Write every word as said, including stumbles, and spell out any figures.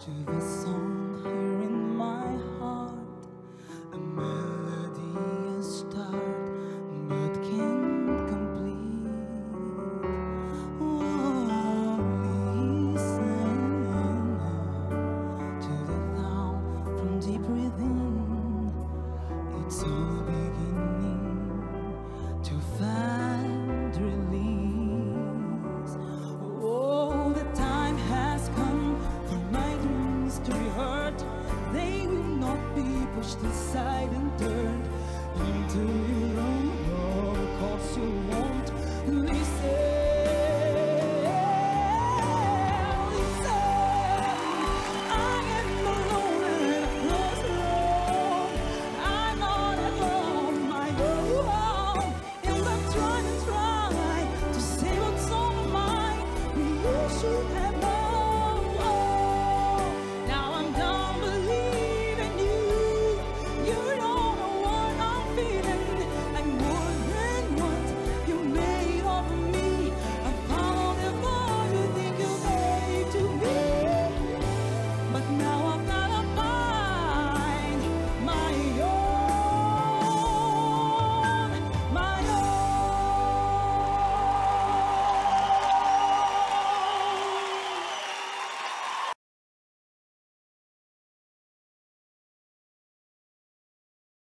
to the song here in my heart. A melody is start but can't complete. Oh, listen to the sound from deep within. It's all beginning to find release. Oh, the time has come for my dreams to be heard. They will not be pushed aside and turned into your own world, 'cause you won't listen. Listen, I am alone and across the road. I'm not at home, my own, and I'm trying to try to say what's on my mind. You should have